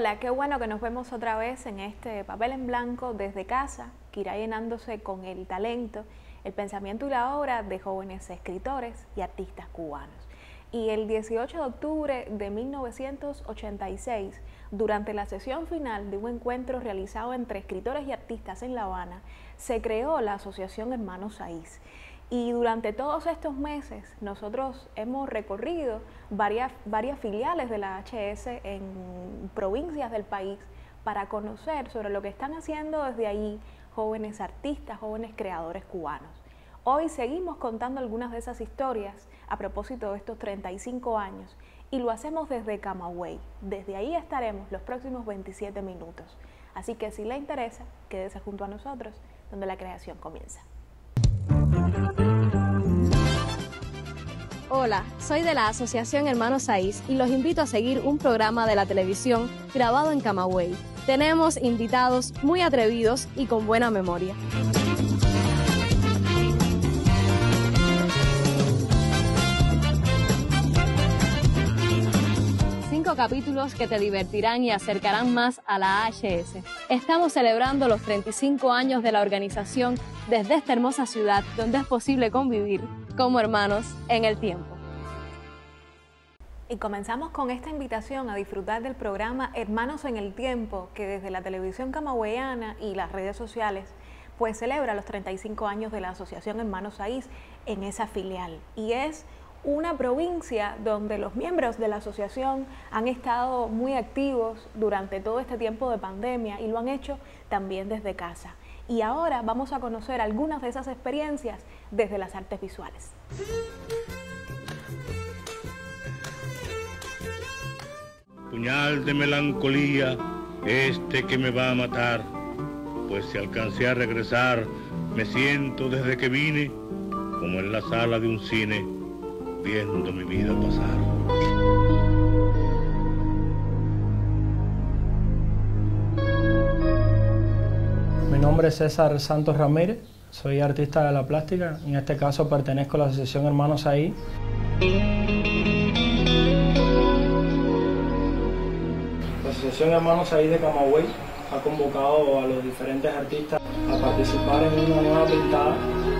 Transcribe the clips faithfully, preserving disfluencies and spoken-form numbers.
Hola, qué bueno que nos vemos otra vez en este papel en blanco desde casa, que irá llenándose con el talento, el pensamiento y la obra de jóvenes escritores y artistas cubanos. Y el dieciocho de octubre de mil novecientos ochenta y seis, durante la sesión final de un encuentro realizado entre escritores y artistas en La Habana, se creó la Asociación Hermanos Saiz. Y durante todos estos meses nosotros hemos recorrido varias, varias filiales de la H S en provincias del país para conocer sobre lo que están haciendo desde allí jóvenes artistas, jóvenes creadores cubanos. Hoy seguimos contando algunas de esas historias a propósito de estos treinta y cinco años y lo hacemos desde Camagüey. Desde ahí estaremos los próximos veintisiete minutos. Así que si le interesa, quédese junto a nosotros donde la creación comienza. Hola, soy de la Asociación Hermanos Saiz y los invito a seguir un programa de la televisión grabado en Camagüey. Tenemos invitados muy atrevidos y con buena memoria. Cinco capítulos que te divertirán y acercarán más a la H S. Estamos celebrando los treinta y cinco años de la organización desde esta hermosa ciudad donde es posible convivir como hermanos en el tiempo. Y comenzamos con esta invitación a disfrutar del programa Hermanos en el Tiempo, que desde la televisión camagüeyana y las redes sociales pues celebra los treinta y cinco años de la Asociación Hermanos Saiz en esa filial. Y es una provincia donde los miembros de la asociación han estado muy activos durante todo este tiempo de pandemia y lo han hecho también desde casa. Y ahora vamos a conocer algunas de esas experiencias desde las artes visuales. Puñal de melancolía, este que me va a matar, pues si alcancé a regresar, me siento desde que vine, como en la sala de un cine, viendo mi vida pasar. Mi nombre es César Santos Ramírez, soy artista de la plástica, en este caso pertenezco a la Asociación Hermanos Saiz. La Asociación Hermanos Saiz de Camagüey ha convocado a los diferentes artistas a participar en una nueva pintada.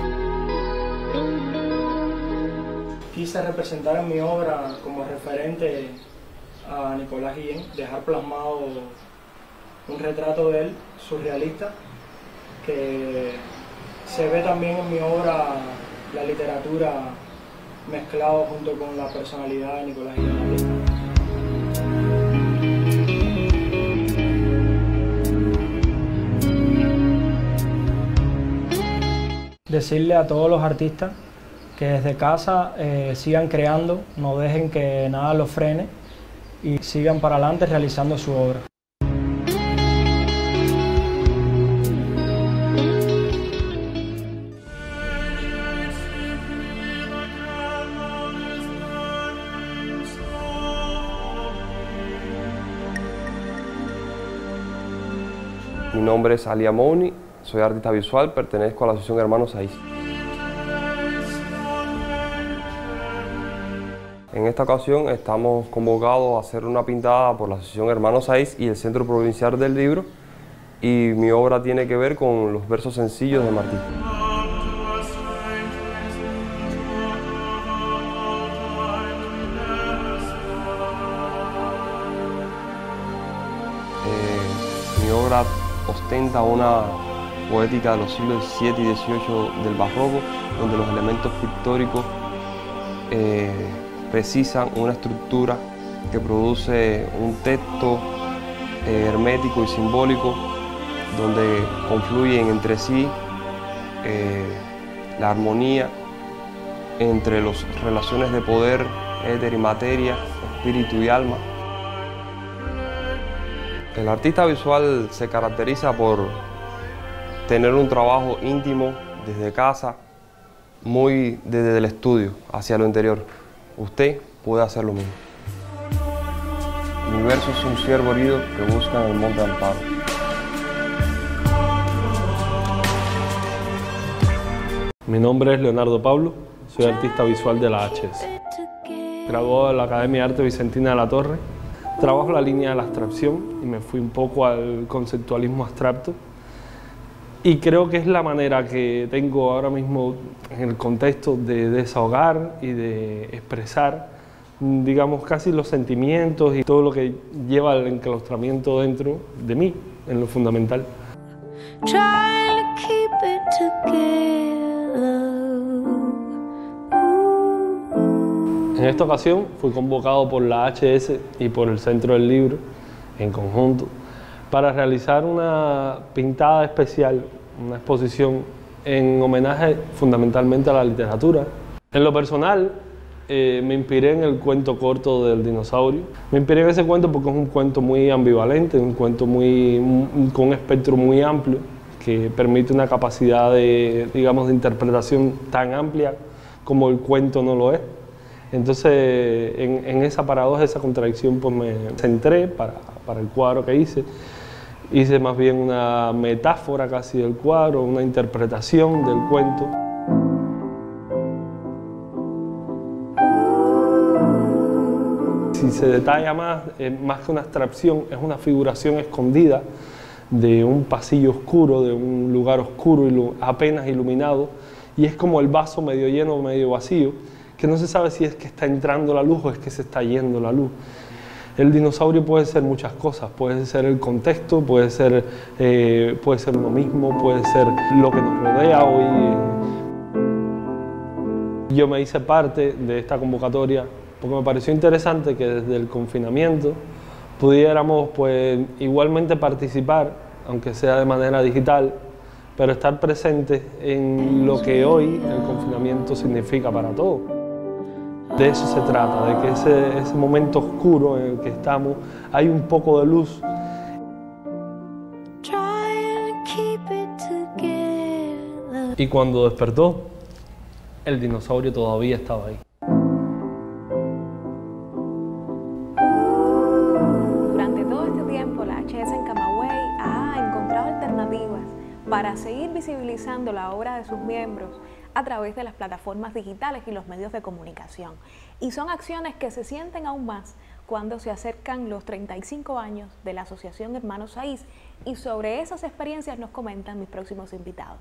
Quise representar en mi obra como referente a Nicolás Guillén, dejar plasmado un retrato de él, surrealista, que se ve también en mi obra la literatura mezclado junto con la personalidad de Nicolás Guillén. Decirle a todos los artistas que desde casa eh, sigan creando, no dejen que nada los frene y sigan para adelante realizando su obra. Mi nombre es Ali Amouni, soy artista visual, pertenezco a la Asociación Hermanos Saiz. En esta ocasión estamos convocados a hacer una pintada por la Asociación Hermanos Saiz y el Centro Provincial del Libro, y mi obra tiene que ver con los versos sencillos de Martí. Eh, mi obra ostenta una poética de los siglos diecisiete y dieciocho del barroco, donde los elementos pictóricos eh, precisan una estructura que produce un texto eh, hermético y simbólico, donde confluyen entre sí eh, la armonía entre las relaciones de poder, éter y materia, espíritu y alma. El artista visual se caracteriza por tener un trabajo íntimo desde casa, muy desde el estudio hacia lo interior. Usted puede hacer lo mismo. Mi verso es un ciervo herido que busca en el monte Amparo. Mi nombre es Leonardo Pablo, soy artista visual de la H S. Graduado de la Academia de Arte Vicentina de la Torre trabajo la línea de la abstracción y me fui un poco al conceptualismo abstracto. Y creo que es la manera que tengo ahora mismo en el contexto de desahogar y de expresar, digamos, casi los sentimientos y todo lo que lleva el enclaustramiento dentro de mí, en lo fundamental. En esta ocasión fui convocado por la H S y por el Centro del Libro, en conjunto, para realizar una pintada especial, una exposición en homenaje fundamentalmente a la literatura. En lo personal, eh, me inspiré en el cuento corto del dinosaurio. Me inspiré en ese cuento porque es un cuento muy ambivalente, un cuento muy, con un espectro muy amplio, que permite una capacidad de, digamos, de interpretación tan amplia como el cuento no lo es. Entonces, en, en esa paradoja, esa contradicción, pues me centré para, para el cuadro que hice. Hice más bien una metáfora casi del cuadro, una interpretación del cuento. Si se detalla más, eh, más que una abstracción, es una figuración escondida de un pasillo oscuro, de un lugar oscuro, ilu- apenas iluminado, y es como el vaso medio lleno o medio vacío, que no se sabe si es que está entrando la luz o es que se está yendo la luz. El dinosaurio puede ser muchas cosas, puede ser el contexto, puede ser, eh, puede ser uno mismo, puede ser lo que nos rodea hoy. Yo me hice parte de esta convocatoria porque me pareció interesante que desde el confinamiento pudiéramos, pues, igualmente participar, aunque sea de manera digital, pero estar presentes en lo que hoy el confinamiento significa para todos. De eso se trata, de que ese, ese momento oscuro en el que estamos, hay un poco de luz. Y cuando despertó, el dinosaurio todavía estaba ahí. Durante todo este tiempo, la H S en Camagüey ha encontrado alternativas para seguir visibilizando la obra de sus miembros a través de las plataformas digitales y los medios de comunicación. Y son acciones que se sienten aún más cuando se acercan los treinta y cinco años de la Asociación Hermanos Saiz, y sobre esas experiencias nos comentan mis próximos invitados.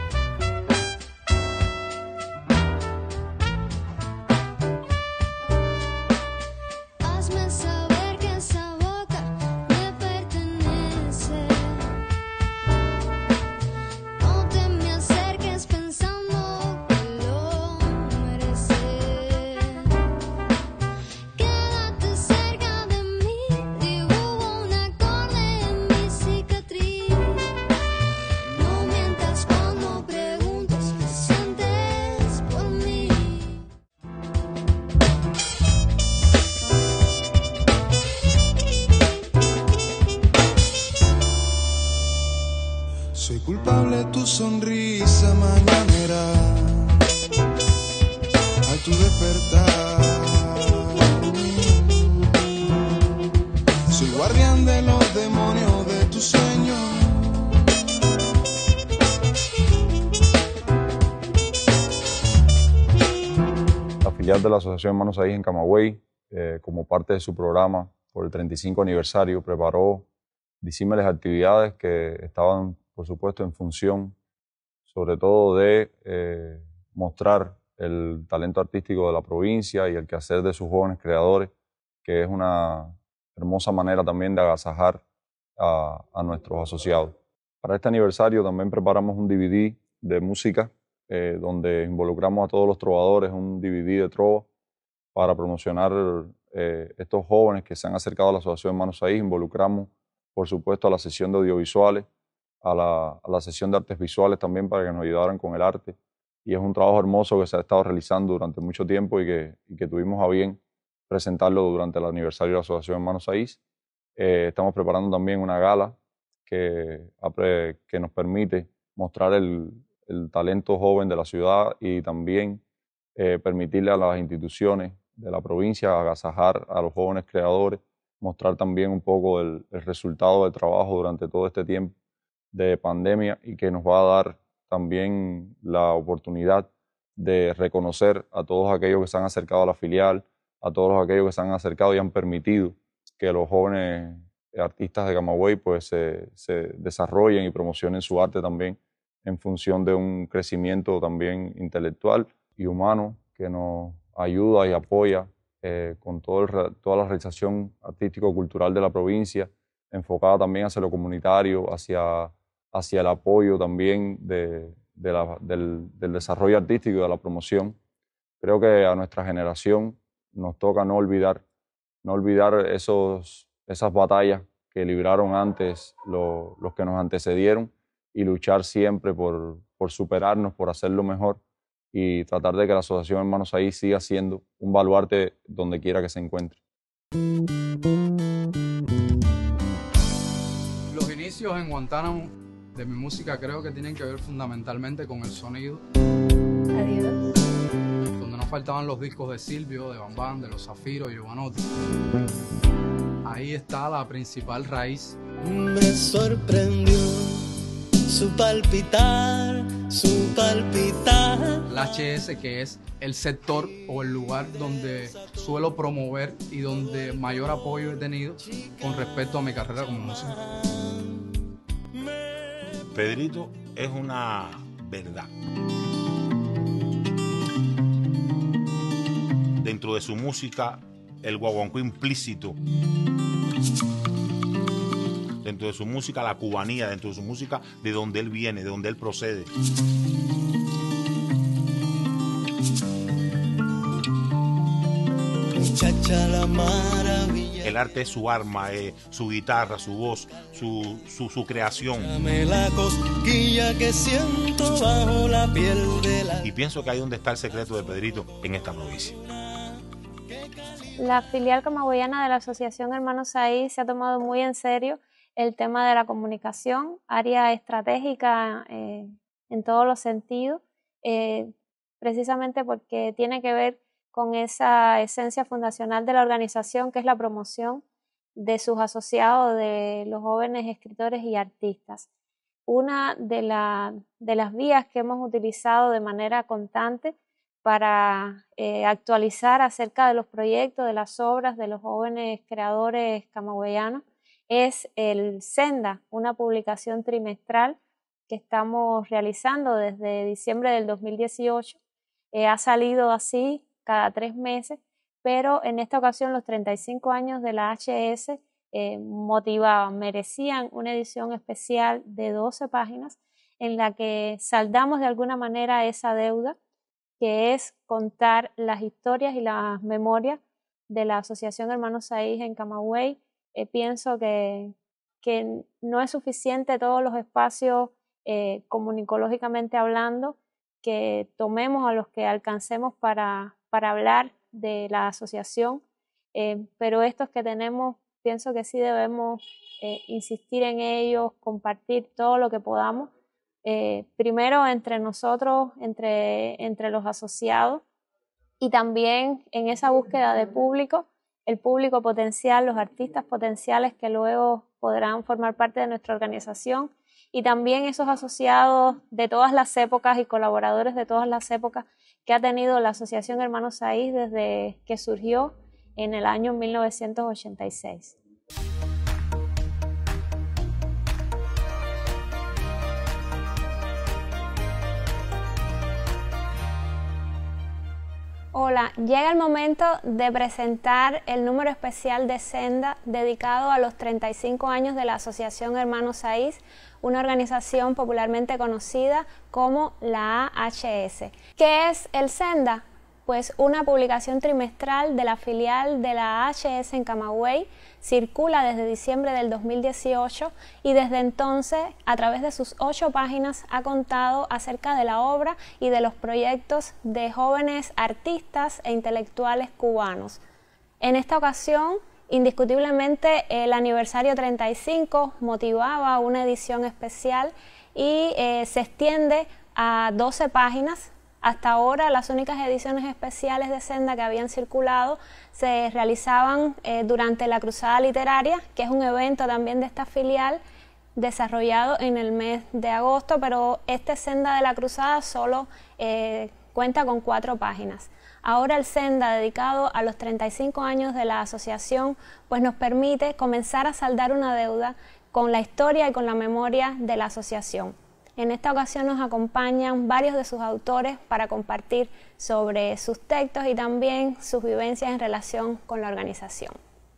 Soy culpable tu sonrisa mañanera al tu despertar. Soy guardián de los demonios de tu sueño. La filial de la Asociación Hermanos Saiz en Camagüey, eh, como parte de su programa por el treinta y cinco aniversario, preparó disímiles actividades que estaban, por supuesto, en función sobre todo de eh, mostrar el talento artístico de la provincia y el quehacer de sus jóvenes creadores, que es una hermosa manera también de agasajar a, a nuestros asociados. Para este aniversario también preparamos un D V D de música, eh, donde involucramos a todos los trovadores, un D V D de trova, para promocionar eh, estos jóvenes que se han acercado a la Asociación Hermanos Saiz. Involucramos, por supuesto, a la sesión de audiovisuales, a la, a la sesión de artes visuales también, para que nos ayudaran con el arte. Y es un trabajo hermoso que se ha estado realizando durante mucho tiempo y que, y que tuvimos a bien presentarlo durante el aniversario de la Asociación Hermanos Saiz. Eh, estamos preparando también una gala que, que nos permite mostrar el, el talento joven de la ciudad y también eh, permitirle a las instituciones de la provincia agasajar a los jóvenes creadores, mostrar también un poco el, el resultado del trabajo durante todo este tiempo de pandemia, y que nos va a dar también la oportunidad de reconocer a todos aquellos que se han acercado a la filial, a todos aquellos que se han acercado y han permitido que los jóvenes artistas de Camagüey pues, se, se desarrollen y promocionen su arte también en función de un crecimiento también intelectual y humano que nos ayuda y apoya eh, con todo el, toda la realización artístico-cultural de la provincia, enfocada también hacia lo comunitario, hacia, hacia el apoyo también de, de la, del, del desarrollo artístico y de la promoción. Creo que a nuestra generación nos toca no olvidar, no olvidar esos, esas batallas que libraron antes lo, los que nos antecedieron y luchar siempre por, por superarnos, por hacerlo mejor y tratar de que la Asociación Hermanos Saiz siga siendo un baluarte donde quiera que se encuentre. Los inicios en Guantánamo de mi música creo que tienen que ver fundamentalmente con el sonido. Adiós. Donde no faltaban los discos de Silvio, de Bambán, de Los Zafiros y Giovanotti. Ahí está la principal raíz. Me sorprendió su palpitar, su palpitar. La H S, que es el sector o el lugar donde suelo promover y donde mayor apoyo he tenido con respecto a mi carrera como músico. Pedrito es una verdad. Dentro de su música, el guaguancó implícito. Dentro de su música, la cubanía, dentro de su música, de donde él viene, de donde él procede. Muchacha, la maravilla. El arte es su arma, eh, su guitarra, su voz, su, su, su creación. Dame la cosquilla que siento bajo la piel de la... Y pienso que ahí donde está el secreto de Pedrito, en esta provincia. La filial camagüeyana de la Asociación Hermanos Saiz se ha tomado muy en serio el tema de la comunicación, área estratégica eh, en todos los sentidos, eh, precisamente porque tiene que ver con esa esencia fundacional de la organización, que es la promoción de sus asociados, de los jóvenes escritores y artistas. Una de, la, de las vías que hemos utilizado de manera constante para eh, actualizar acerca de los proyectos, de las obras de los jóvenes creadores camagüeyanos, es el Senda, una publicación trimestral que estamos realizando desde diciembre del dos mil dieciocho. Eh, ha salido así cada tres meses, pero en esta ocasión los treinta y cinco años de la H S eh, motivaban, merecían una edición especial de doce páginas en la que saldamos de alguna manera esa deuda, que es contar las historias y las memorias de la Asociación Hermanos Saiz en Camagüey. Eh, pienso que, que no es suficiente todos los espacios eh, comunicológicamente hablando que tomemos a los que alcancemos para, para hablar de la asociación, eh, pero estos que tenemos, pienso que sí debemos eh, insistir en ellos, compartir todo lo que podamos, eh, primero entre nosotros, entre, entre los asociados, y también en esa búsqueda de público, el público potencial, los artistas potenciales que luego podrán formar parte de nuestra organización, y también esos asociados de todas las épocas y colaboradores de todas las épocas que ha tenido la Asociación Hermanos Saiz desde que surgió en el año mil novecientos ochenta y seis. Hola, llega el momento de presentar el número especial de Senda dedicado a los treinta y cinco años de la Asociación Hermanos Saiz, una organización popularmente conocida como la A H S. ¿Qué es el Senda? Pues una publicación trimestral de la filial de la A H S en Camagüey, circula desde diciembre del dos mil dieciocho y desde entonces, a través de sus ocho páginas, ha contado acerca de la obra y de los proyectos de jóvenes artistas e intelectuales cubanos. En esta ocasión, indiscutiblemente, el aniversario treinta y cinco motivaba una edición especial y eh, se extiende a doce páginas. Hasta ahora las únicas ediciones especiales de Senda que habían circulado se realizaban eh, durante la Cruzada Literaria, que es un evento también de esta filial desarrollado en el mes de agosto, pero este Senda de la Cruzada solo eh, cuenta con cuatro páginas. Ahora el Senda, dedicado a los treinta y cinco años de la asociación, pues nos permite comenzar a saldar una deuda con la historia y con la memoria de la asociación. En esta ocasión nos acompañan varios de sus autores para compartir sobre sus textos y también sus vivencias en relación con la organización.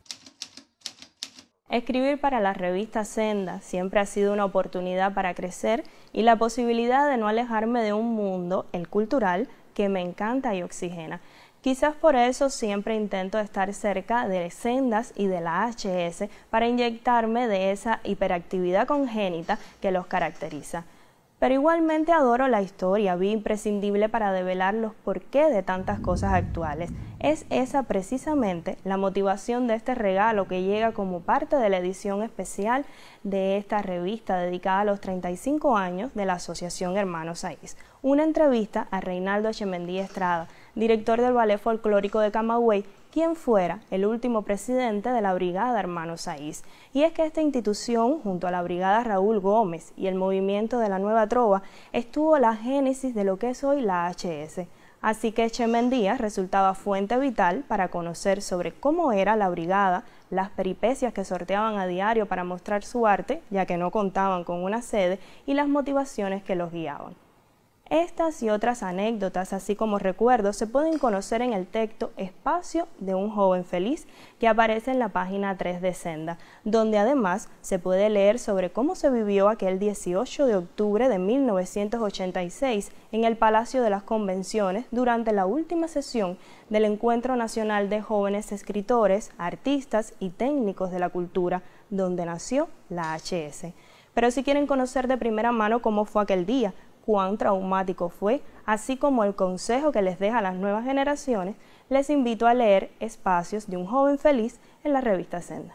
Escribir para la revista Senda siempre ha sido una oportunidad para crecer y la posibilidad de no alejarme de un mundo, el cultural, que me encanta y oxigena. Quizás por eso siempre intento estar cerca de Sendas y de la H S para inyectarme de esa hiperactividad congénita que los caracteriza. Pero igualmente adoro la historia, vi imprescindible para develar los porqué de tantas cosas actuales. Es esa precisamente la motivación de este regalo que llega como parte de la edición especial de esta revista dedicada a los treinta y cinco años de la Asociación Hermanos Saiz. Una entrevista a Reinaldo Echemendy Estrada, director del Ballet Folclórico de Camagüey, quien fuera el último presidente de la Brigada Hermanos Saiz. Y es que esta institución, junto a la Brigada Raúl Gómez y el movimiento de la Nueva Trova, estuvo la génesis de lo que es hoy la H S. Así que Echemendy resultaba fuente vital para conocer sobre cómo era la brigada, las peripecias que sorteaban a diario para mostrar su arte, ya que no contaban con una sede, y las motivaciones que los guiaban. Estas y otras anécdotas, así como recuerdos, se pueden conocer en el texto Espacio de un joven feliz, que aparece en la página tres de Senda, donde además se puede leer sobre cómo se vivió aquel dieciocho de octubre de mil novecientos ochenta y seis en el Palacio de las Convenciones durante la última sesión del Encuentro Nacional de Jóvenes Escritores, Artistas y Técnicos de la Cultura, donde nació la H S. Pero si quieren conocer de primera mano cómo fue aquel día, cuán traumático fue, así como el consejo que les deja a las nuevas generaciones, les invito a leer Espacios de un joven feliz en la revista Senda.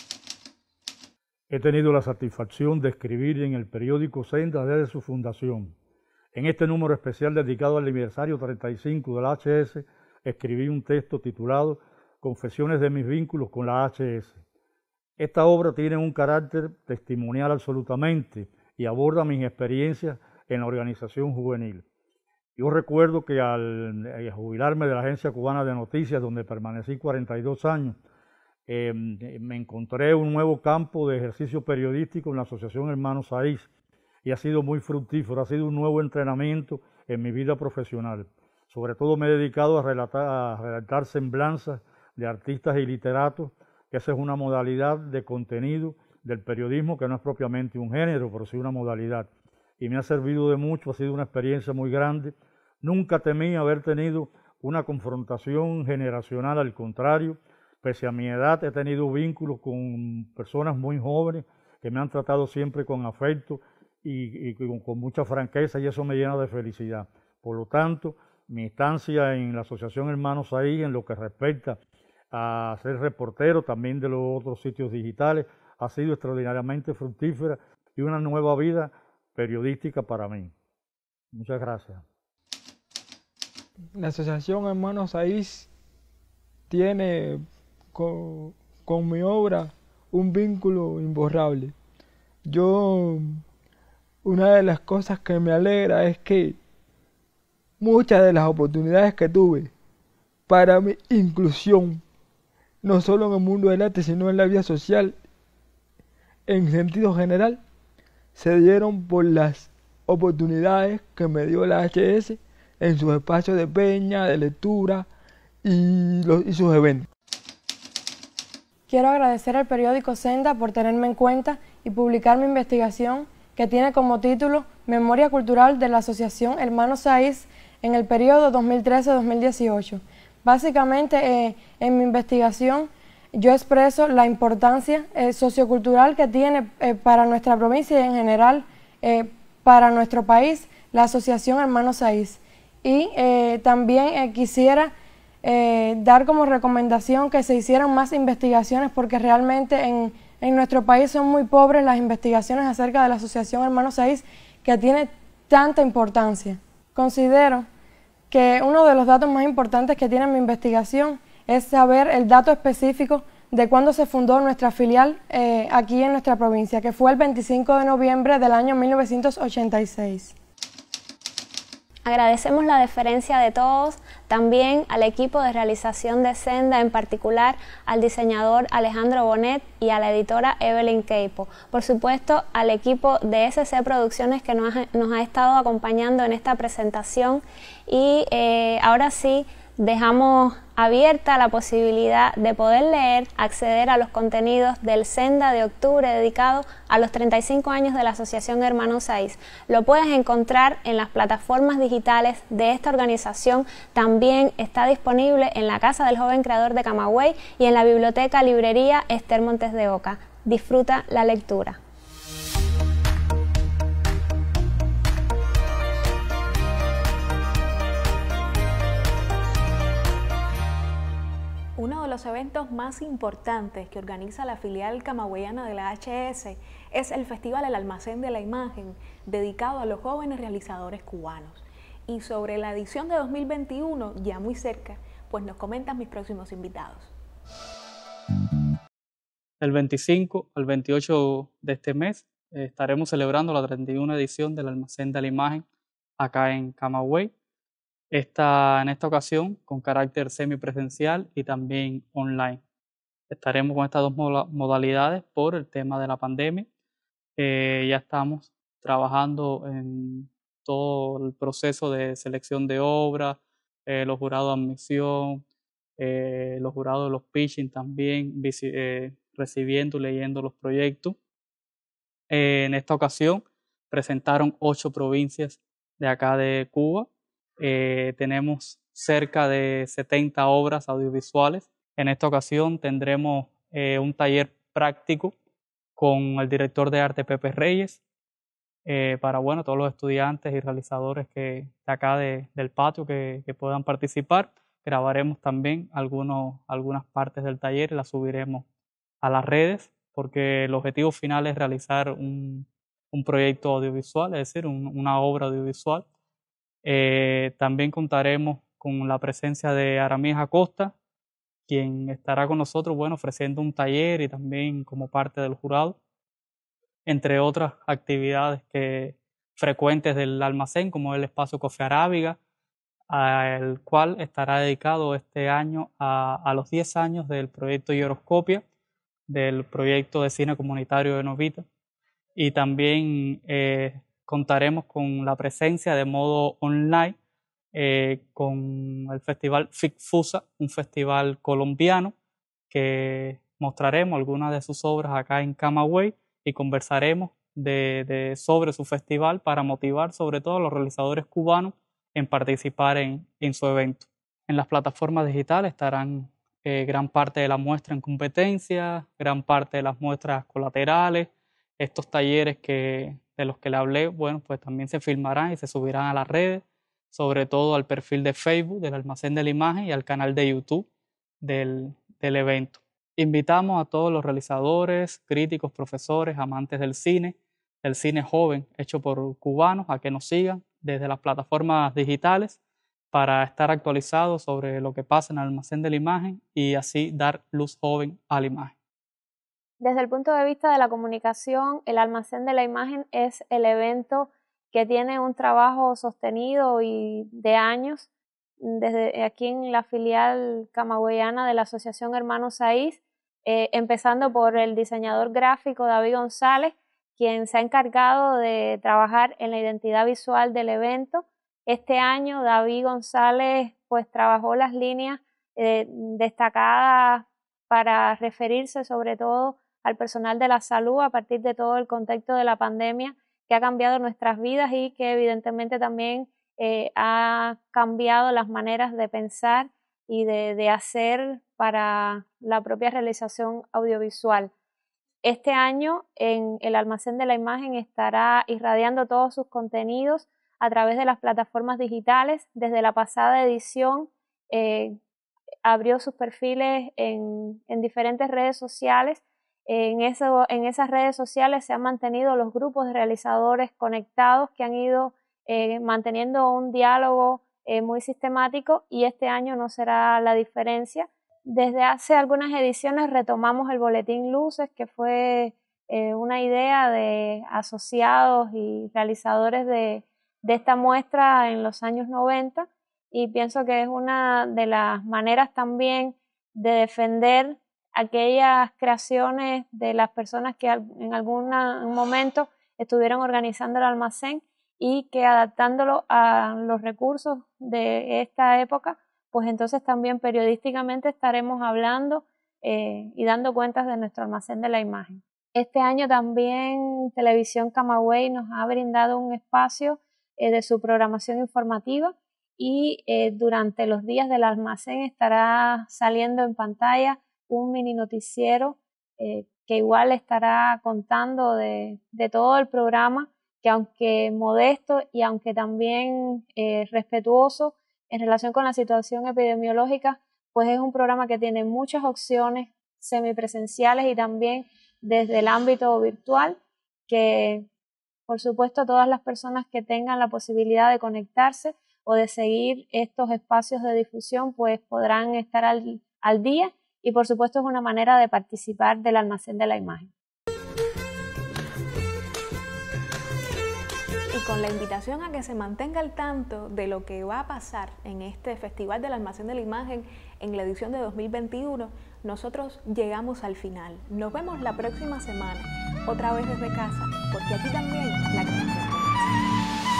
He tenido la satisfacción de escribir en el periódico Senda desde su fundación. En este número especial dedicado al aniversario treinta y cinco de la H S, escribí un texto titulado Confesiones de mis vínculos con la H S. Esta obra tiene un carácter testimonial absolutamente y aborda mis experiencias en la organización juvenil. Yo recuerdo que al jubilarme de la Agencia Cubana de Noticias, donde permanecí cuarenta y dos años, eh, me encontré un nuevo campo de ejercicio periodístico en la Asociación Hermanos Saiz y ha sido muy fructífero, ha sido un nuevo entrenamiento en mi vida profesional. Sobre todo me he dedicado a relatar, a redactar semblanzas de artistas y literatos, que esa es una modalidad de contenido del periodismo que no es propiamente un género, pero sí una modalidad. Y me ha servido de mucho, ha sido una experiencia muy grande. Nunca temí haber tenido una confrontación generacional, al contrario, pese a mi edad he tenido vínculos con personas muy jóvenes que me han tratado siempre con afecto y, y con, con mucha franqueza, y eso me llena de felicidad. Por lo tanto, mi estancia en la Asociación Hermanos Saiz, en lo que respecta a ser reportero también de los otros sitios digitales, ha sido extraordinariamente fructífera y una nueva vida periodística para mí. Muchas gracias. La Asociación Hermanos Saiz tiene con, con mi obra un vínculo imborrable. Yo, una de las cosas que me alegra es que muchas de las oportunidades que tuve para mi inclusión, no solo en el mundo del arte, sino en la vida social, en sentido general, se dieron por las oportunidades que me dio la H S en sus espacios de peña, de lectura y, los, y sus eventos. Quiero agradecer al periódico Senda por tenerme en cuenta y publicar mi investigación, que tiene como título Memoria Cultural de la Asociación Hermanos Saiz en el periodo dos mil trece a dos mil dieciocho. Básicamente, eh, en mi investigación yo expreso la importancia eh, sociocultural que tiene eh, para nuestra provincia y en general eh, para nuestro país la Asociación Hermanos Saiz. Y eh, también eh, quisiera eh, dar como recomendación que se hicieran más investigaciones, porque realmente en, en nuestro país son muy pobres las investigaciones acerca de la Asociación Hermanos Saiz, que tiene tanta importancia. Considero que uno de los datos más importantes que tiene mi investigación es saber el dato específico de cuándo se fundó nuestra filial eh, aquí en nuestra provincia, que fue el veinticinco de noviembre del año mil novecientos ochenta y seis. Agradecemos la deferencia de todos, también al equipo de realización de Senda, en particular al diseñador Alejandro Bonet y a la editora Evelyn Queipo. Por supuesto, al equipo de S C Producciones que nos ha, nos ha estado acompañando en esta presentación. Y eh, ahora sí, dejamos abierta la posibilidad de poder leer, acceder a los contenidos del Senda de octubre dedicado a los treinta y cinco años de la Asociación Hermanos Saiz. Lo puedes encontrar en las plataformas digitales de esta organización. También está disponible en la Casa del Joven Creador de Camagüey y en la Biblioteca Librería Ester Montes de Oca. Disfruta la lectura. Uno de los eventos más importantes que organiza la filial camagüeyana de la H S es el Festival El Almacén de la Imagen, dedicado a los jóvenes realizadores cubanos. Y sobre la edición de dos mil veintiuno, ya muy cerca, pues nos comentan mis próximos invitados. El veinticinco al veintiocho de este mes eh, estaremos celebrando la treinta y una edición del Almacén de la Imagen acá en Camagüey. Esta, en esta ocasión con carácter semipresencial y también online. Estaremos con estas dos modalidades por el tema de la pandemia. Eh, ya estamos trabajando en todo el proceso de selección de obras, eh, los jurados de admisión, eh, los jurados de los pitching también, eh, recibiendo y leyendo los proyectos. Eh, en esta ocasión presentaron ocho provincias de acá de Cuba. Eh, tenemos cerca de setenta obras audiovisuales. En esta ocasión tendremos eh, un taller práctico con el director de arte Pepe Reyes eh, para bueno, todos los estudiantes y realizadores que, de acá de, del patio que, que puedan participar. Grabaremos también algunos, algunas partes del taller y las subiremos a las redes, porque el objetivo final es realizar un, un proyecto audiovisual, es decir, un, una obra audiovisual. Eh, también contaremos con la presencia de Aramis Acosta, quien estará con nosotros bueno, ofreciendo un taller y también como parte del jurado, entre otras actividades que, frecuentes del almacén, como el espacio Coffee Arábiga, al cual estará dedicado este año a, a los diez años del proyecto Hieroscopia, del proyecto de cine comunitario de Novita, y también eh, contaremos con la presencia de modo online eh, con el festival FICFUSA, un festival colombiano que mostraremos algunas de sus obras acá en Camagüey y conversaremos de, de, sobre su festival para motivar sobre todo a los realizadores cubanos en participar en, en su evento. En las plataformas digitales estarán eh, gran parte de la muestra en competencia, gran parte de las muestras colaterales, estos talleres que de los que le hablé, bueno, pues también se filmarán y se subirán a las redes, sobre todo al perfil de Facebook del Almacén de la Imagen y al canal de YouTube del, del evento. Invitamos a todos los realizadores, críticos, profesores, amantes del cine, del cine joven hecho por cubanos, a que nos sigan desde las plataformas digitales para estar actualizados sobre lo que pasa en el Almacén de la Imagen y así dar luz joven a la imagen. Desde el punto de vista de la comunicación, el Almacén de la Imagen es el evento que tiene un trabajo sostenido y de años, desde aquí en la filial camagüeyana de la Asociación Hermanos Saiz, eh, empezando por el diseñador gráfico David González, quien se ha encargado de trabajar en la identidad visual del evento. Este año David González pues trabajó las líneas eh, destacadas para referirse sobre todo al personal de la salud a partir de todo el contexto de la pandemia que ha cambiado nuestras vidas y que evidentemente también eh, ha cambiado las maneras de pensar y de, de hacer para la propia realización audiovisual. Este año en el Almacén de la Imagen estará irradiando todos sus contenidos a través de las plataformas digitales. Desde la pasada edición eh, abrió sus perfiles en, en diferentes redes sociales. En, eso, en esas redes sociales se han mantenido los grupos de realizadores conectados que han ido eh, manteniendo un diálogo eh, muy sistemático y este año no será la diferencia. Desde hace algunas ediciones retomamos el Boletín Luces, que fue eh, una idea de asociados y realizadores de, de esta muestra en los años noventa, y pienso que es una de las maneras también de defender aquellas creaciones de las personas que en algún momento estuvieron organizando el almacén y que adaptándolo a los recursos de esta época, pues entonces también periodísticamente estaremos hablando eh, y dando cuentas de nuestro almacén de la imagen. Este año también Televisión Camagüey nos ha brindado un espacio eh, de su programación informativa, y eh, durante los días del almacén estará saliendo en pantalla un mini noticiero eh, que igual estará contando de, de todo el programa, que aunque modesto y aunque también eh, respetuoso en relación con la situación epidemiológica, pues es un programa que tiene muchas opciones semipresenciales y también desde el ámbito virtual, que por supuesto todas las personas que tengan la posibilidad de conectarse o de seguir estos espacios de difusión pues podrán estar al, al día, y por supuesto es una manera de participar del almacén de la imagen. Y con la invitación a que se mantenga al tanto de lo que va a pasar en este Festival del Almacén de la Imagen en la edición de dos mil veintiuno, nosotros llegamos al final. Nos vemos la próxima semana, otra vez desde casa, porque aquí también la creación comienza.